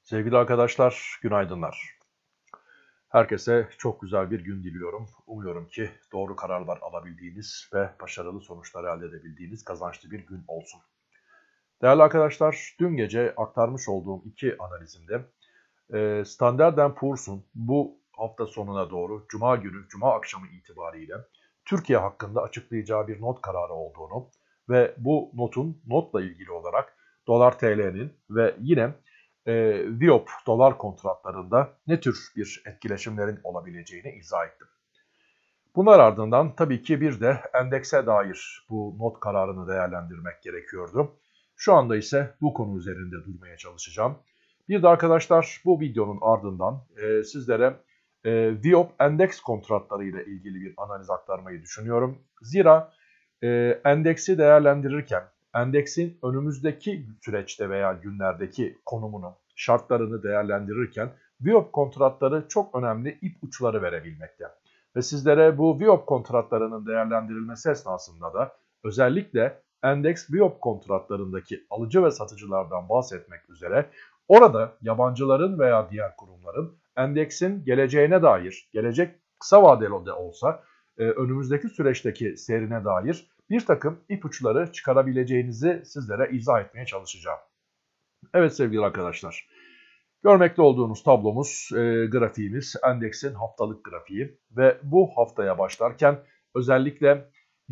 Sevgili arkadaşlar, günaydınlar. Herkese çok güzel bir gün diliyorum. Umuyorum ki doğru kararlar alabildiğiniz ve başarılı sonuçlar elde edebildiğiniz kazançlı bir gün olsun. Değerli arkadaşlar, dün gece aktarmış olduğum iki analizimde Standard & Poor's'un bu hafta sonuna doğru Cuma günü, Cuma akşamı itibariyle Türkiye hakkında açıklayacağı bir not kararı olduğunu ve bu notla ilgili olarak dolar TL'nin ve yine VIOP dolar kontratlarında ne tür bir etkileşimlerin olabileceğini izah ettim. Bunlar ardından tabii ki bir de endekse dair bu not kararını değerlendirmek gerekiyordu. Şu anda ise bu konu üzerinde durmaya çalışacağım. Bir de arkadaşlar bu videonun ardından sizlere VIOP endeks kontratları ile ilgili bir analiz aktarmayı düşünüyorum. Zira endeksi değerlendirirken endeksin önümüzdeki süreçte veya günlerdeki konumunu, şartlarını değerlendirirken VIOP kontratları çok önemli ipuçları verebilmekte. Ve sizlere bu VIOP kontratlarının değerlendirilmesi esnasında da özellikle endeks VIOP kontratlarındaki alıcı ve satıcılardan bahsetmek üzere orada yabancıların veya diğer kurumların endeksin geleceğine dair, gelecek kısa vadeli de olsa önümüzdeki süreçteki seyrine dair bir takım ipuçları çıkarabileceğinizi sizlere izah etmeye çalışacağım. Evet sevgili arkadaşlar, görmekte olduğunuz tablomuz, grafiğimiz, endeksin haftalık grafiği ve bu haftaya başlarken özellikle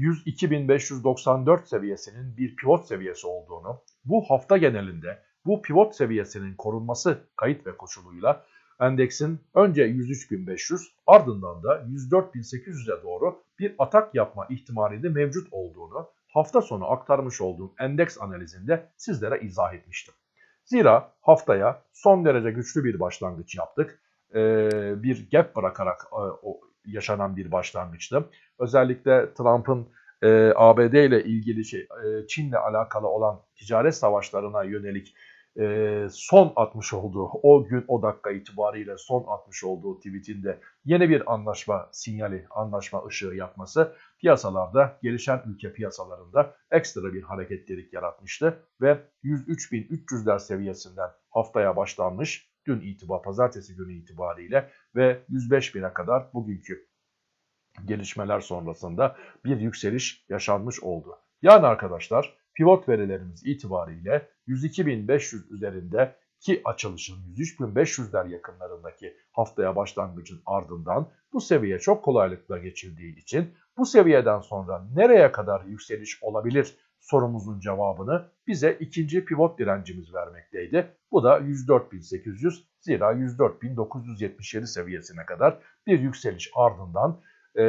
102.594 seviyesinin bir pivot seviyesi olduğunu, bu hafta genelinde bu pivot seviyesinin korunması kayıt ve koşuluyla endeksin önce 103.500 ardından da 104.800'e doğru bir atak yapma ihtimali de mevcut olduğunu hafta sonu aktarmış olduğum endeks analizinde sizlere izah etmiştim. Zira haftaya son derece güçlü bir başlangıç yaptık. Bir gap bırakarak yaşanan bir başlangıçtı. Özellikle Trump'ın ABD ile ilgili Çin'le alakalı olan ticaret savaşlarına yönelik son atmış olduğu o gün o dakika itibariyle son atmış olduğu tweetinde yeni bir anlaşma sinyali, anlaşma ışığı yakması piyasalarda, gelişen ülke piyasalarında ekstra bir hareketlilik yaratmıştı ve 103.300'ler seviyesinden haftaya başlanmış pazartesi günü itibariyle ve 105.000'e kadar bugünkü gelişmeler sonrasında bir yükseliş yaşanmış oldu. Yani arkadaşlar pivot verilerimiz itibariyle 102.500 üzerinde ki açılışın 103.500'ler yakınlarındaki haftaya başlangıcın ardından bu seviye çok kolaylıkla geçildiği için bu seviyeden sonra nereye kadar yükseliş olabilir sorumuzun cevabını bize ikinci pivot direncimiz vermekteydi. Bu da 104.800, zira 104.977 seviyesine kadar bir yükseliş ardından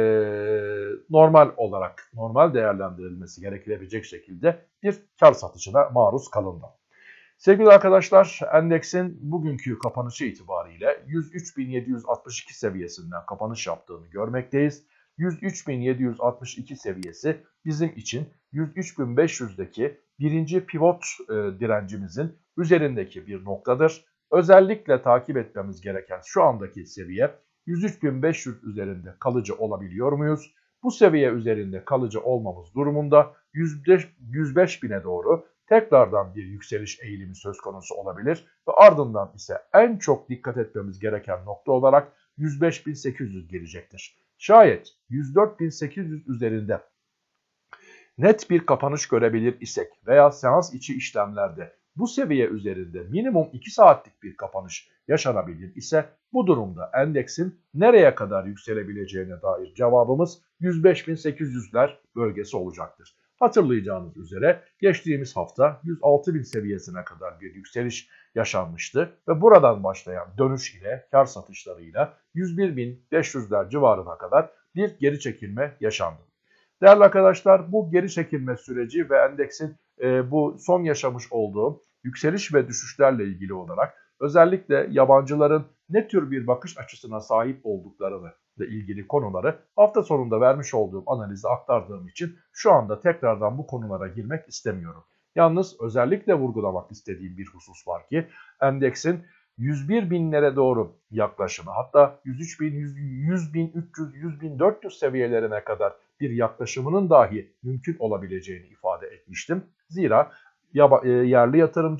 normal değerlendirilmesi gerekilebilecek şekilde bir kar satışına maruz kalındı. Sevgili arkadaşlar, endeksin bugünkü kapanışı itibariyle 103.762 seviyesinden kapanış yaptığını görmekteyiz. 103.762 seviyesi bizim için 103.500'deki birinci pivot direncimizin üzerindeki bir noktadır. Özellikle takip etmemiz gereken şu andaki seviye 103.500 üzerinde kalıcı olabiliyor muyuz? Bu seviye üzerinde kalıcı olmamız durumunda 105.000'e doğru tekrardan bir yükseliş eğilimi söz konusu olabilir ve ardından ise en çok dikkat etmemiz gereken nokta olarak 105.800 gelecektir. Şayet 104.800 üzerinde net bir kapanış görebilir isek veya seans içi işlemlerde bu seviye üzerinde minimum 2 saatlik bir kapanış yaşanabilir ise bu durumda endeksin nereye kadar yükselebileceğine dair cevabımız 105.800'ler bölgesi olacaktır. Hatırlayacağınız üzere geçtiğimiz hafta 106.000 seviyesine kadar bir yükseliş yaşanmıştı ve buradan başlayan dönüş ile kar satışlarıyla 101.500'ler civarına kadar bir geri çekilme yaşandı. Değerli arkadaşlar, bu geri çekilme süreci ve endeksin bu son yaşamış olduğu yükseliş ve düşüşlerle ilgili olarak özellikle yabancıların ne tür bir bakış açısına sahip olduklarını ile ilgili konuları hafta sonunda vermiş olduğum analizi aktardığım için şu anda tekrardan bu konulara girmek istemiyorum. Yalnız özellikle vurgulamak istediğim bir husus var ki endeksin 101 binlere doğru yaklaşımı, hatta 103 bin, 100 bin, 300, 100 bin, 400 seviyelerine kadar bir yaklaşımının dahi mümkün olabileceğini ifade etmiştim. Zira yerli yatırımcı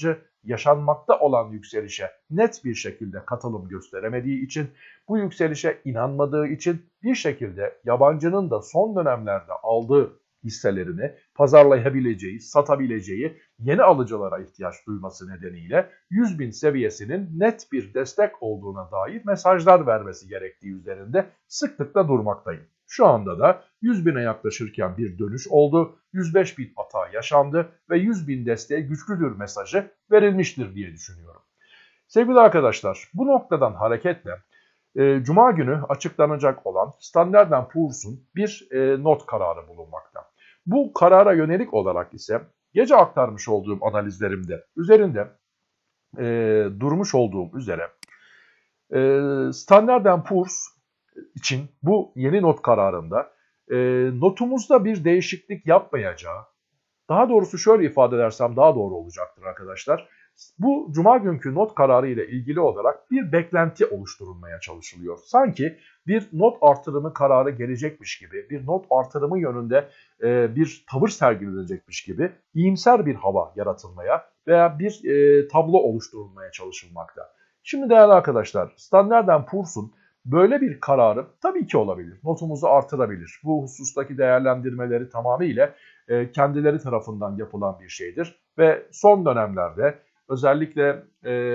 yaşanmakta olan yükselişe net bir şekilde katılım gösteremediği için, bu yükselişe inanmadığı için bir şekilde yabancının da son dönemlerde aldığı hisselerini pazarlayabileceği, satabileceği yeni alıcılara ihtiyaç duyması nedeniyle 100.000 seviyesinin net bir destek olduğuna dair mesajlar vermesi gerektiği üzerinde sıklıkla durmaktayım. Şu anda da 100.000'e yaklaşırken bir dönüş oldu, 105.000 hata yaşandı ve 100.000 desteğe güçlüdür mesajı verilmiştir diye düşünüyorum. Sevgili arkadaşlar, bu noktadan hareketle Cuma günü açıklanacak olan Standard & Poor's'un bir not kararı bulunmakta. Bu karara yönelik olarak ise gece aktarmış olduğum analizlerimde üzerinde durmuş olduğum üzere Standard & Poor's için bu yeni not kararında notumuzda bir değişiklik yapmayacağı, daha doğrusu şöyle ifade edersem daha doğru olacaktır arkadaşlar. Bu cuma günkü not kararı ile ilgili olarak bir beklenti oluşturulmaya çalışılıyor. Sanki bir not artırımı kararı gelecekmiş gibi, bir not artırımı yönünde bir tavır sergilenecekmiş gibi iyimser bir hava yaratılmaya veya bir tablo oluşturulmaya çalışılmakta. Şimdi değerli arkadaşlar, Standard & Poor's'un böyle bir kararı tabii ki olabilir. Notumuzu artırabilir. Bu husustaki değerlendirmeleri tamamıyla kendileri tarafından yapılan bir şeydir. Ve son dönemlerde özellikle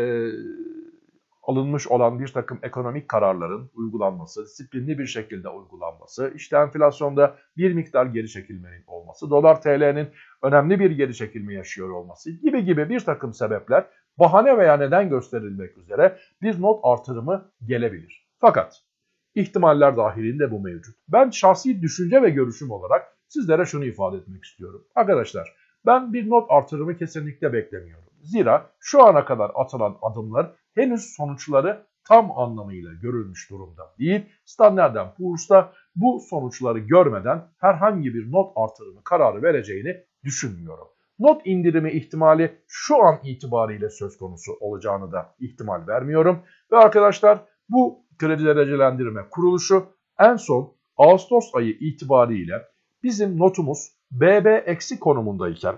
alınmış olan bir takım ekonomik kararların uygulanması, disiplinli bir şekilde uygulanması, işte enflasyonda bir miktar geri çekilmenin olması, dolar TL'nin önemli bir geri çekilme yaşıyor olması gibi bir takım sebepler bahane veya neden gösterilmek üzere bir not artırımı gelebilir. Fakat ihtimaller dahilinde bu mevcut. Ben şahsi düşünce ve görüşüm olarak sizlere şunu ifade etmek istiyorum. Arkadaşlar, ben bir not artırımı kesinlikle beklemiyorum. Zira şu ana kadar atılan adımlar henüz sonuçları tam anlamıyla görülmüş durumda değil. Standard & Poor's'ta bu sonuçları görmeden herhangi bir not artırımı kararı vereceğini düşünmüyorum. Not indirimi ihtimali şu an itibariyle söz konusu olacağını da ihtimal vermiyorum. Ve arkadaşlar, bu kredi derecelendirme kuruluşu en son Ağustos ayı itibariyle bizim notumuz BB- konumundayken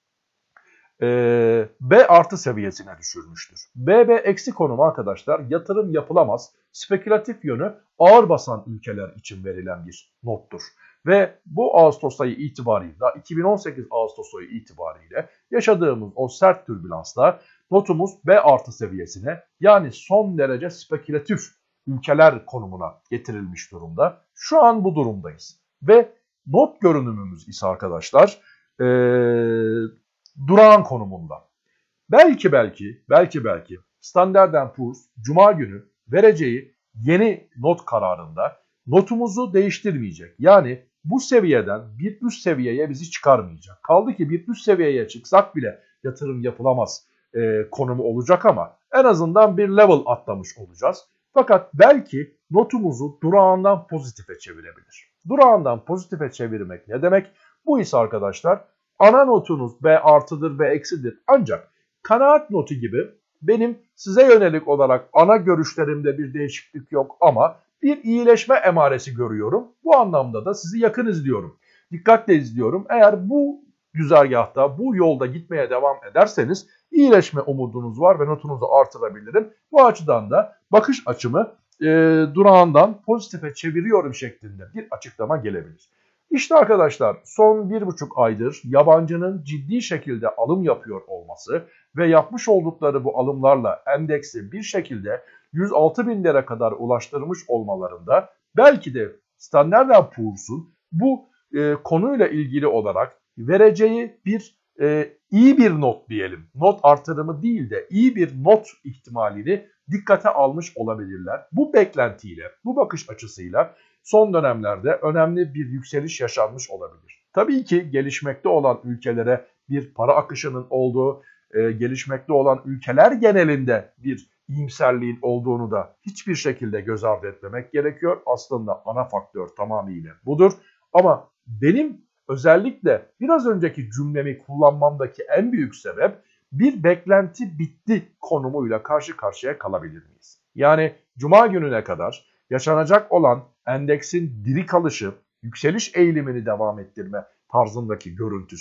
B artı seviyesine düşürmüştür. BB- konumu arkadaşlar yatırım yapılamaz, spekülatif yönü ağır basan ülkeler için verilen bir nottur. Ve bu Ağustos ayı itibariyle, 2018 Ağustos ayı itibariyle yaşadığımız o sert türbülansla notumuz B artı seviyesine, yani son derece spekülatif ülkeler konumuna getirilmiş durumda. Şu an bu durumdayız. Ve not görünümümüz ise arkadaşlar durağan konumunda. Belki Standard & Poor's Cuma günü vereceği yeni not kararında notumuzu değiştirmeyecek. Yani bu seviyeden bir üst seviyeye bizi çıkarmayacak. Kaldı ki bir üst seviyeye çıksak bile yatırım yapılamaz konumu olacak ama en azından bir level atlamış olacağız. Fakat belki notumuzu durağından pozitife çevirebilir. Durağından pozitife çevirmek ne demek? Bu ise arkadaşlar ana notunuz B artıdır, B eksidir. Ancak kanaat notu gibi benim size yönelik olarak ana görüşlerimde bir değişiklik yok ama bir iyileşme emaresi görüyorum. Bu anlamda da sizi yakın izliyorum. Dikkatle izliyorum. Eğer bu güzergahta, bu yolda gitmeye devam ederseniz iyileşme umudunuz var ve notunuzu artırabilirim. Bu açıdan da bakış açımı durağından pozitife çeviriyorum şeklinde bir açıklama gelebilir. İşte arkadaşlar, son 1,5 aydır yabancının ciddi şekilde alım yapıyor olması ve yapmış oldukları bu alımlarla endeksi bir şekilde 106.000'lere kadar ulaştırmış olmalarında belki de Standard & Poor's'un bu konuyla ilgili olarak vereceği bir iyi bir not diyelim. Not artırımı değil de iyi bir not ihtimalini dikkate almış olabilirler. Bu beklentiyle, bu bakış açısıyla son dönemlerde önemli bir yükseliş yaşanmış olabilir. Tabii ki gelişmekte olan ülkelere bir para akışının olduğu, gelişmekte olan ülkeler genelinde bir iyimserliğin olduğunu da hiçbir şekilde göz ardı etmemek gerekiyor. Aslında ana faktör tamamıyla budur. Ama benim özellikle biraz önceki cümlemi kullanmamdaki en büyük sebep bir beklenti bitti konumuyla karşı karşıya kalabilir miyiz? Yani Cuma gününe kadar yaşanacak olan endeksin diri kalışı, yükseliş eğilimini devam ettirme tarzındaki görüntüsü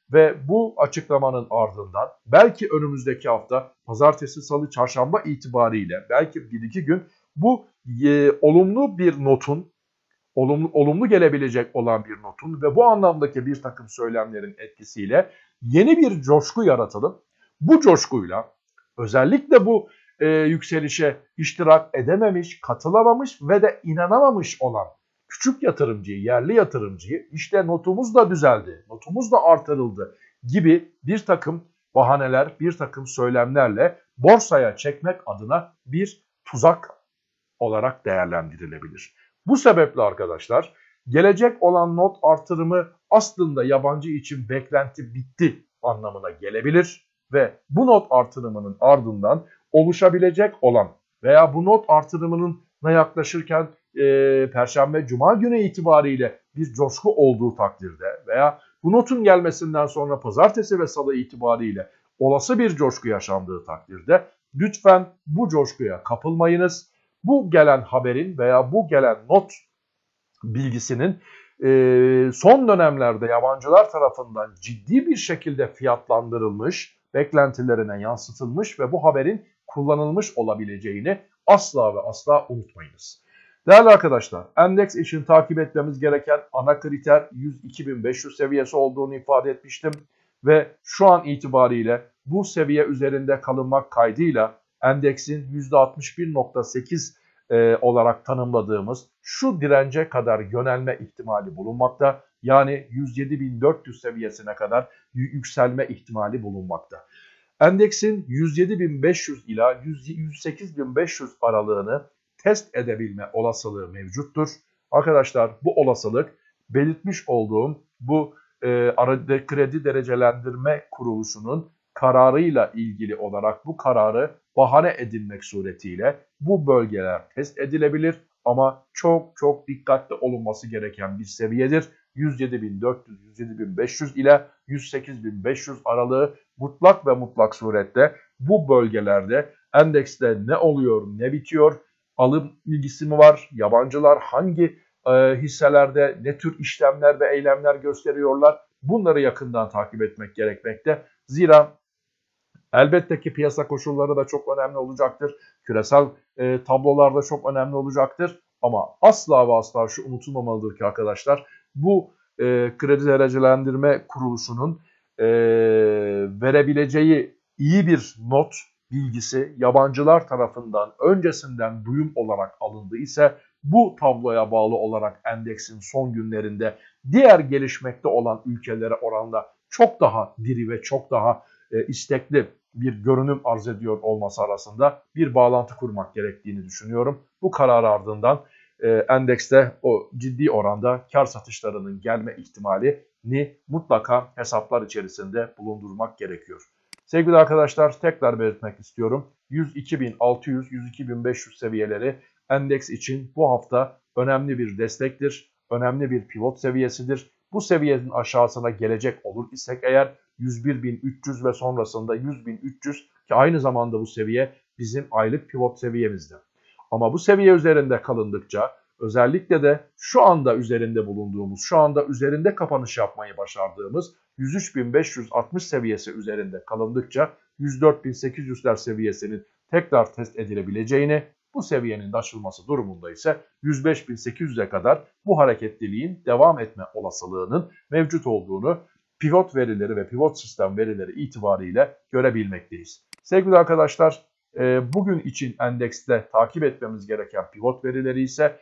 ve bu açıklamanın ardından belki önümüzdeki hafta pazartesi, salı, çarşamba itibariyle belki 1-2 gün bu olumlu bir notun, olumlu gelebilecek olan bir notun ve bu anlamdaki bir takım söylemlerin etkisiyle yeni bir coşku yaratılıp bu coşkuyla özellikle bu yükselişe iştirak edememiş, katılamamış ve de inanamamış olan küçük yatırımcıyı, yerli yatırımcıyı işte notumuz da düzeldi, notumuz da artırıldı gibi bir takım bahaneler, bir takım söylemlerle borsaya çekmek adına bir tuzak olarak değerlendirilebilir. Bu sebeple arkadaşlar gelecek olan not artırımı aslında yabancı için beklenti bitti anlamına gelebilir ve bu not artırımının ardından oluşabilecek olan veya bu not artırımının yaklaşırken Perşembe, Cuma günü itibariyle bir coşku olduğu takdirde veya bu notun gelmesinden sonra Pazartesi ve Salı itibariyle olası bir coşku yaşandığı takdirde lütfen bu coşkuya kapılmayınız. Bu gelen haberin veya bu gelen not bilgisinin son dönemlerde yabancılar tarafından ciddi bir şekilde fiyatlandırılmış, beklentilerine yansıtılmış ve bu haberin kullanılmış olabileceğini asla ve asla unutmayınız. Değerli arkadaşlar, endeks için takip etmemiz gereken ana kriter 102.500 seviyesi olduğunu ifade etmiştim ve şu an itibariyle bu seviye üzerinde kalınmak kaydıyla endeksin %61.8 olarak tanımladığımız şu dirence kadar yönelme ihtimali bulunmakta. Yani 107.400 seviyesine kadar yükselme ihtimali bulunmakta. Endeksin 107.500 ila 108.500 aralığını test edebilme olasılığı mevcuttur. Arkadaşlar bu olasılık belirtmiş olduğum bu kredi derecelendirme kuruluşunun kararıyla ilgili olarak bu kararı bahane edilmek suretiyle bu bölgeler test edilebilir ama çok dikkatli olunması gereken bir seviyedir. 107.400-107.500 ile 108.500 aralığı mutlak surette bu bölgelerde endekste ne oluyor ne bitiyor, alım ilgisi mi var, yabancılar hangi hisselerde ne tür işlemler ve eylemler gösteriyorlar, bunları yakından takip etmek gerekmekte. Zira elbette ki piyasa koşulları da çok önemli olacaktır. Küresel tablolar da çok önemli olacaktır. Ama asla ve asla şu unutulmamalıdır ki arkadaşlar bu kredi derecelendirme kuruluşunun verebileceği iyi bir not bilgisi yabancılar tarafından öncesinden duyum olarak alındı ise bu tabloya bağlı olarak endeksin son günlerinde diğer gelişmekte olan ülkelere oranla çok daha diri ve çok daha istekli bir görünüm arz ediyor olması arasında bir bağlantı kurmak gerektiğini düşünüyorum. Bu karar ardından endekste o ciddi oranda kar satışlarının gelme ihtimalini mutlaka hesaplar içerisinde bulundurmak gerekiyor. Sevgili arkadaşlar tekrar belirtmek istiyorum. 102.600-102.500 seviyeleri endeks için bu hafta önemli bir destektir, önemli bir pivot seviyesidir. Bu seviyenin aşağısına gelecek olur isek eğer 101.300 ve sonrasında 100.300 ki aynı zamanda bu seviye bizim aylık pivot seviyemizde. Ama bu seviye üzerinde kalındıkça özellikle de şu anda üzerinde bulunduğumuz, şu anda üzerinde kapanış yapmayı başardığımız 103.560 seviyesi üzerinde kalındıkça 104.800'ler seviyesinin tekrar test edilebileceğini, bu seviyenin de aşılması durumunda ise 105.800'e kadar bu hareketliliğin devam etme olasılığının mevcut olduğunu pivot verileri ve pivot sistem verileri itibariyle görebilmekteyiz. Sevgili arkadaşlar, bugün için endekste takip etmemiz gereken pivot verileri ise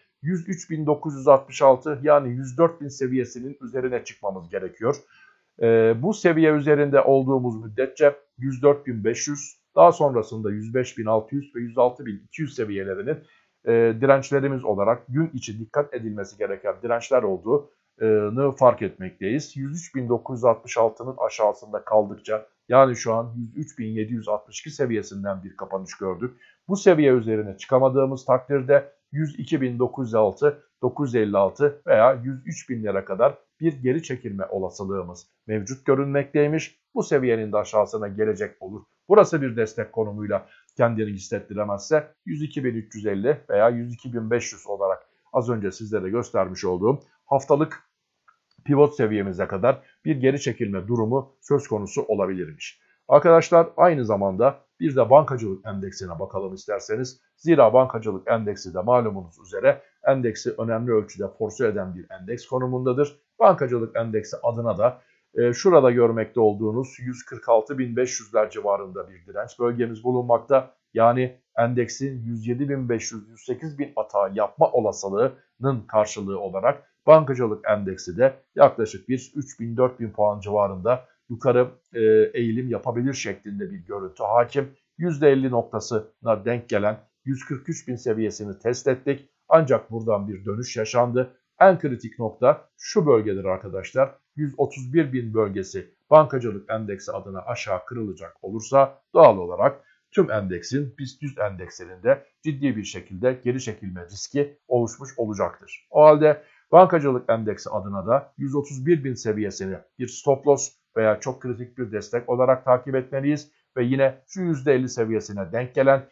103.966 yani 104.000 seviyesinin üzerine çıkmamız gerekiyor. Bu seviye üzerinde olduğumuz müddetçe 104.500, daha sonrasında 105.600 ve 106.200 seviyelerinin dirençlerimiz olarak gün içi dikkat edilmesi gereken dirençler olduğunu fark etmekteyiz. 103.966'nın aşağısında kaldıkça yani şu an 103.762 seviyesinden bir kapanış gördük. Bu seviye üzerine çıkamadığımız takdirde 102.906, 956 veya 103.000'lere kadar bir geri çekilme olasılığımız mevcut görünmekteymiş. Bu seviyenin de aşağısına gelecek olur. Burası bir destek konumuyla kendini hissettiremezse 102.350 veya 102.500 olarak az önce sizlere göstermiş olduğum haftalık pivot seviyemize kadar bir geri çekilme durumu söz konusu olabilirmiş. Arkadaşlar aynı zamanda bir de bankacılık endeksine bakalım isterseniz. Zira bankacılık endeksi de malumunuz üzere endeksi önemli ölçüde force eden bir endeks konumundadır. Bankacılık endeksi adına da şurada görmekte olduğunuz 146.500'ler civarında bir direnç bölgemiz bulunmakta. Yani endeksin 107.500-108.000 hata yapma olasılığının karşılığı olarak bankacılık endeksi de yaklaşık bir 3.000-4.000 puan civarında yukarı eğilim yapabilir şeklinde bir görüntü hakim. %50 noktasına denk gelen 143.000 seviyesini test ettik. Ancak buradan bir dönüş yaşandı. En kritik nokta şu bölgedir arkadaşlar. 131.000 bölgesi bankacılık endeksi adına aşağı kırılacak olursa doğal olarak tüm endeksin BIST 100 endekslerinde ciddi bir şekilde geri çekilme riski oluşmuş olacaktır. O halde bankacılık endeksi adına da 131.000 seviyesini bir stop loss veya çok kritik bir destek olarak takip etmeliyiz ve yine şu %50 seviyesine denk gelen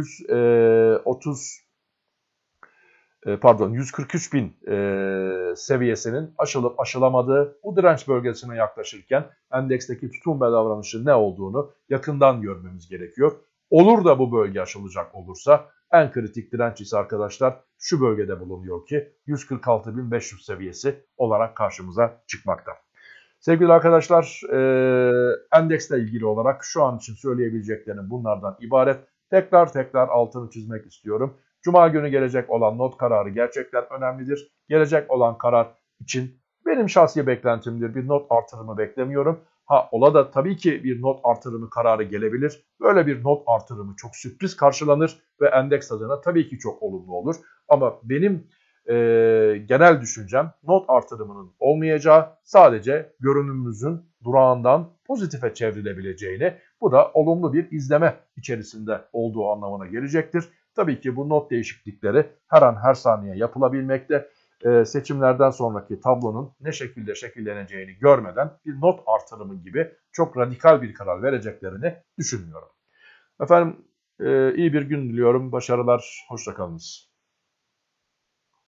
143.000 seviyesinin aşılıp aşılamadığı bu direnç bölgesine yaklaşırken endeksteki tutum ve davranışın ne olduğunu yakından görmemiz gerekiyor. Olur da bu bölge aşılacak olursa en kritik direnç ise arkadaşlar şu bölgede bulunuyor ki 146.500 seviyesi olarak karşımıza çıkmakta. Sevgili arkadaşlar, endeksle ilgili olarak şu an için söyleyebileceklerim bunlardan ibaret. Tekrar altını çizmek istiyorum. Cuma günü gelecek olan not kararı gerçekten önemlidir. Gelecek olan karar için benim şahsi beklentimdir. Bir not artırımı beklemiyorum. Ola da tabii ki bir not artırımı kararı gelebilir. Böyle bir not artırımı çok sürpriz karşılanır ve endeks adına tabii ki çok olumlu olur. Ama benim genel düşüncem not artırımının olmayacağı, sadece görünümümüzün durağından pozitife çevrilebileceğini, bu da olumlu bir izleme içerisinde olduğu anlamına gelecektir. Tabii ki bu not değişiklikleri her an her saniye yapılabilmekte. Seçimlerden sonraki tablonun ne şekilde şekilleneceğini görmeden bir not artırımı gibi çok radikal bir karar vereceklerini düşünmüyorum. Efendim iyi bir gün diliyorum. Başarılar, hoşça kalınız.